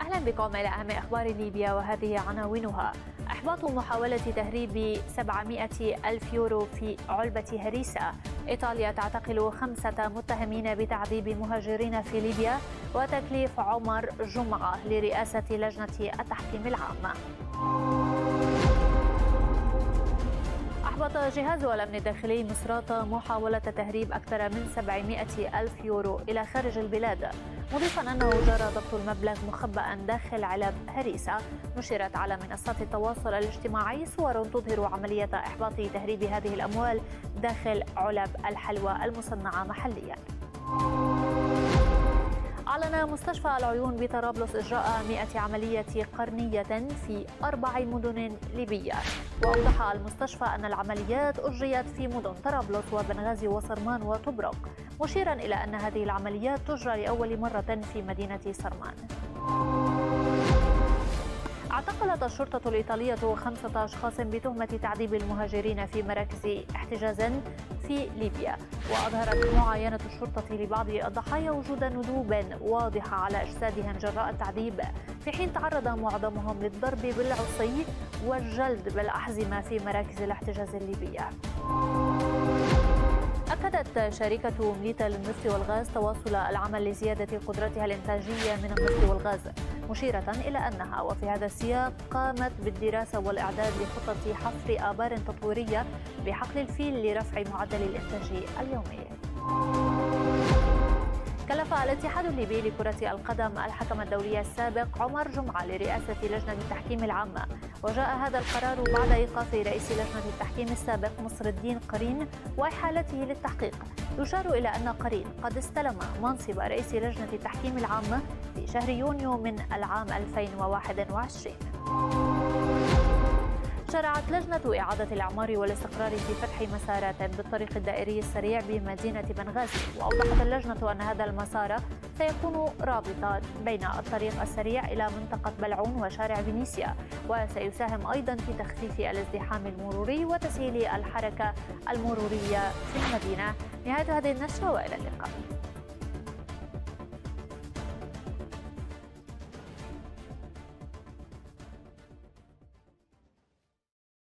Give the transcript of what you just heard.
أهلا بكم إلى أهم أخبار ليبيا وهذه عناوينها. إحباط محاولة تهريب 700 ألف يورو في علبة هريسة. إيطاليا تعتقل 5 متهمين بتعذيب مهاجرين في ليبيا. وتكليف عمر جمعة لرئاسة لجنة التحكيم العام. أحبط جهاز الأمن الداخلي مصراتة محاولة تهريب أكثر من 700 ألف يورو إلى خارج البلاد، مضيفا أنه جرى ضبط المبلغ مخبأ داخل علب هريسة. نشرت على منصات التواصل الاجتماعي صور تظهر عملية إحباط تهريب هذه الأموال داخل علب الحلوى المصنعة محليا. أعلن مستشفى العيون بطرابلس إجراء 100 عملية قرنية في 4 مدن ليبية. وأوضح المستشفى أن العمليات أجريت في مدن طرابلس وبنغازي وصرمان وطبرق، مشيرا إلى أن هذه العمليات تجرى لأول مرة في مدينة صرمان. اعتقلت الشرطة الإيطالية 5 أشخاص بتهمة تعذيب المهاجرين في مراكز احتجاز في ليبيا. وأظهرت معاينة الشرطة لبعض الضحايا وجود ندوب واضحة على أجسادهم جراء التعذيب، في حين تعرض معظمهم للضرب بالعصي والجلد بالأحزمة في مراكز الاحتجاز الليبية. أكدت شركة مليتا للنفط والغاز تواصل العمل لزيادة قدرتها الإنتاجية من النفط والغاز، مشيرة إلى أنها وفي هذا السياق قامت بالدراسة والإعداد لخطة حفر آبار تطويرية بحقل الفيل لرفع معدل الإنتاج اليومي. كلف الاتحاد الليبي لكرة القدم الحكم الدولي السابق عمر جمعة لرئاسة لجنة التحكيم العامة، وجاء هذا القرار بعد إيقاف رئيس لجنة التحكيم السابق نصر الدين قرين وإحالته للتحقيق. يشار إلى أن قرين قد استلم منصب رئيس لجنة التحكيم العامة في شهر يونيو من العام 2021. شرعت لجنة إعادة الإعمار والاستقرار في فتح مسارات بالطريق الدائري السريع بمدينة بنغازي. وأوضحت اللجنة أن هذا المسار سيكون رابطا بين الطريق السريع إلى منطقة بلعون وشارع فينيسيا، وسيساهم أيضا في تخفيف الازدحام المروري وتسهيل الحركة المرورية في المدينة. نهاية هذه النشرة وإلى اللقاء.